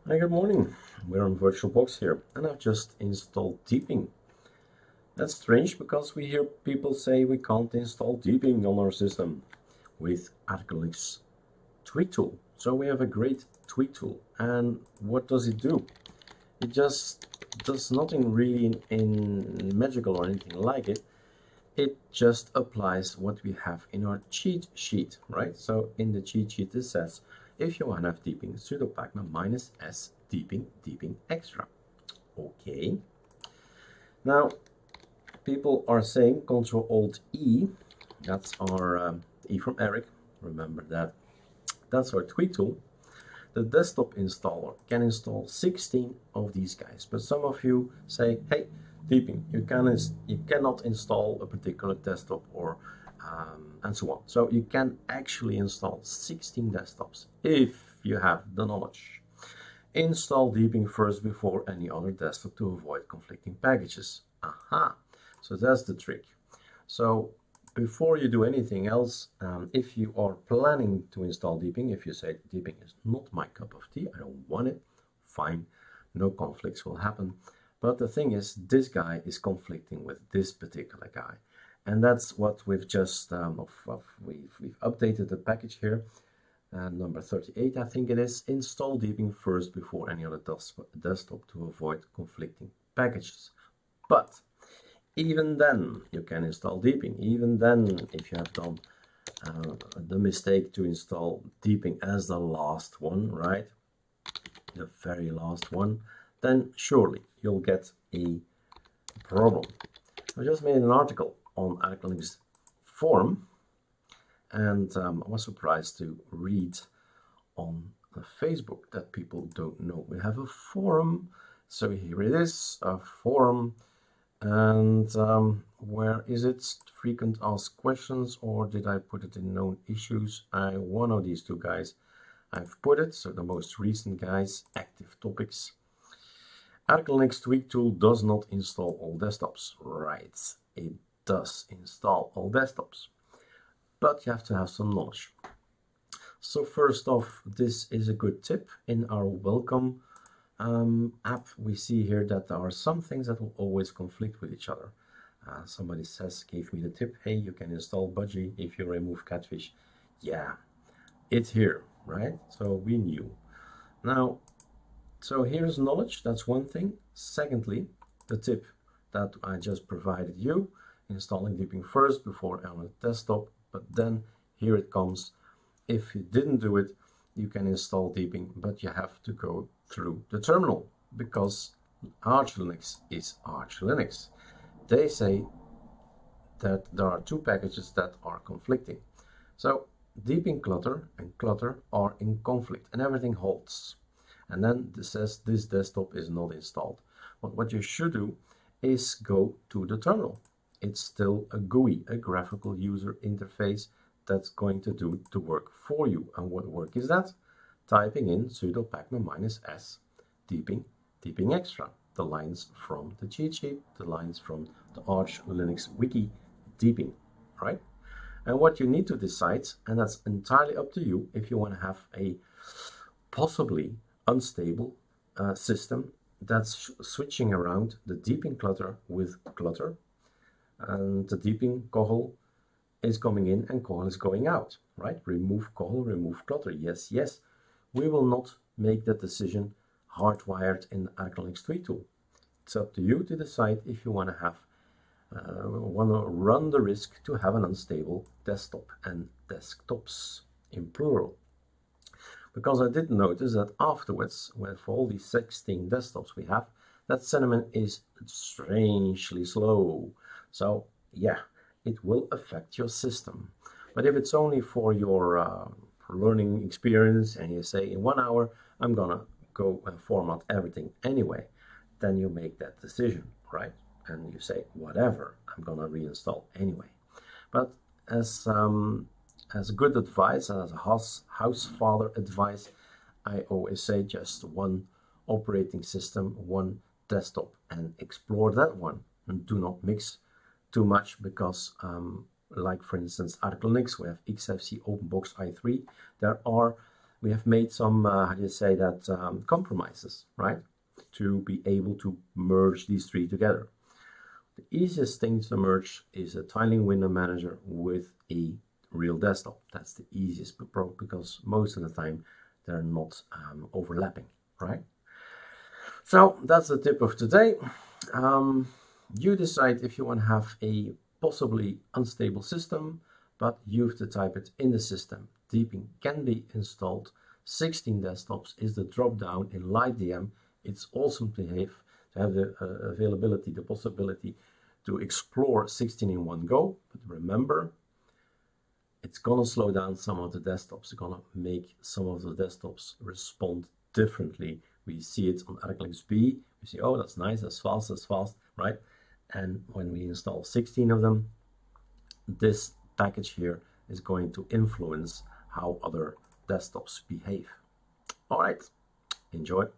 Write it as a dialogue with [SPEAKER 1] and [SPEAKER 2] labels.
[SPEAKER 1] Hi, good morning. We're on VirtualBox here, and I've just installed Deepin. That's strange because we hear people say we can't install Deepin on our system with ArcoLinux tweak tool. So we have a great tweak tool, and what does it do? It just does nothing really in magical or anything like it. It just applies what we have in our cheat sheet, right? So in the cheat sheet it says, if you want to have Deepin, sudo pacman -s Deepin extra. Okay. Now, people are saying Control Alt E, that's our E from Eric, remember that. That's our tweak tool. The desktop installer can install 16 of these guys, but some of you say, hey, Deepin, you cannot install a particular desktop or and so on. So you can actually install 16 desktops if you have the knowledge. Install Deepin first before any other desktop to avoid conflicting packages. Aha! So that's the trick. So before you do anything else, if you are planning to install Deepin, if you say Deepin is not my cup of tea, I don't want it, fine, no conflicts will happen. But the thing is, this guy is conflicting with this particular guy. And that's what we've just, we've updated the package here. Number 38, I think it is. Install Deepin first before any other desktop to avoid conflicting packages. But even then, you can install Deepin. Even then, if you have done the mistake to install Deepin as the last one, right? The very last one, then surely you'll get a problem. I just made an article on ArcoLinux forum, and I was surprised to read on Facebook that people don't know we have a forum. So here it is, a forum. And where is it? Frequent asked questions, or did I put it in known issues? One of these two guys I've put it, so the most recent guys, active topics. ArcoLinux tweak tool does not install all desktops. Right, it does install all desktops, but you have to have some knowledge. So first off, this is a good tip. In our welcome app, we see here that there are some things that will always conflict with each other. Somebody gave me the tip, hey, you can install Budgie if you remove Catfish. Yeah, it's here, right? So we knew. Now, so here's knowledge, that's one thing. Secondly, the tip that I just provided you, installing Deepin first before on a desktop, but then here it comes. If you didn't do it, you can install Deepin, but you have to go through the terminal because Arch Linux is Arch Linux. They say that there are two packages that are conflicting. So Deepin Clutter and Clutter are in conflict and everything halts. And then it says this desktop is not installed. But what you should do is go to the terminal. It's still a GUI, a graphical user interface, that's going to do the work for you. And what work is that? Typing in sudo pacman -s Deepin extra, the lines from the cheat sheet, the lines from the Arch Linux wiki, Deepin, right? And what you need to decide, and that's entirely up to you, if you want to have a possibly unstable system that's switching around the Deepin clutter with clutter, and the Deepin cohel is coming in and cohel is going out, right? Remove cohel, remove clutter. Yes, yes. We will not make that decision hardwired in the ArcoLinux tweak tool. It's up to you to decide if you want to have want to run the risk to have an unstable desktop and desktops in plural. Because I did notice that afterwards, for all these 16 desktops we have, that cinnamon is strangely slow. So yeah, it will affect your system. But if it's only for your learning experience and you say in 1 hour I'm gonna go and format everything anyway, then you make that decision, right? And you say whatever, I'm gonna reinstall anyway. But as good advice, as a house father advice, I always say just one operating system, one desktop, and explore that one, and do not mix too much because like for instance ArcoLinux, we have XFC OpenBox i3. There are we have made some, how do you say that, compromises, right? To be able to merge these three together. The easiest thing to merge is a tiling window manager with a real desktop. That's the easiest because most of the time they're not overlapping, right? So that's the tip of today. You decide if you want to have a possibly unstable system, but you have to type it in the system. Deepin can be installed. 16 desktops is the drop down in LightDM. It's awesome to have the availability, the possibility to explore 16 in one go. But remember, it's gonna slow down some of the desktops. It's gonna make some of the desktops respond differently. We see it on ArcoLinux B. We see, oh, that's nice, that's fast, right? And when we install 16 of them, this package here is going to influence how other desktops behave. All right, enjoy.